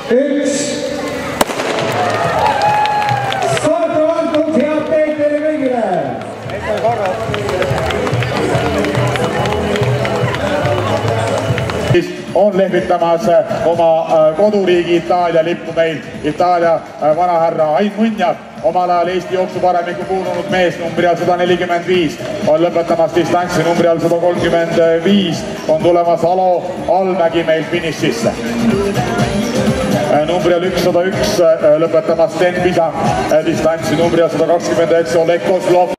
1. Start on antud, head teed teile kõigile! On lehvitamas oma koduriigi Itaalia lippu meil Itaalia vanahärra Ain Munjak, omal ajal Eesti jooksuparemikku kuulunud mees numbri all 145, on lõpetamas distantsi numbri all 135, on tulemas Alo Almägi meil finišisse. Numbri all 101 lõpetamas Sten Pisa distantsi numbri all 129 Oleg Kozlov.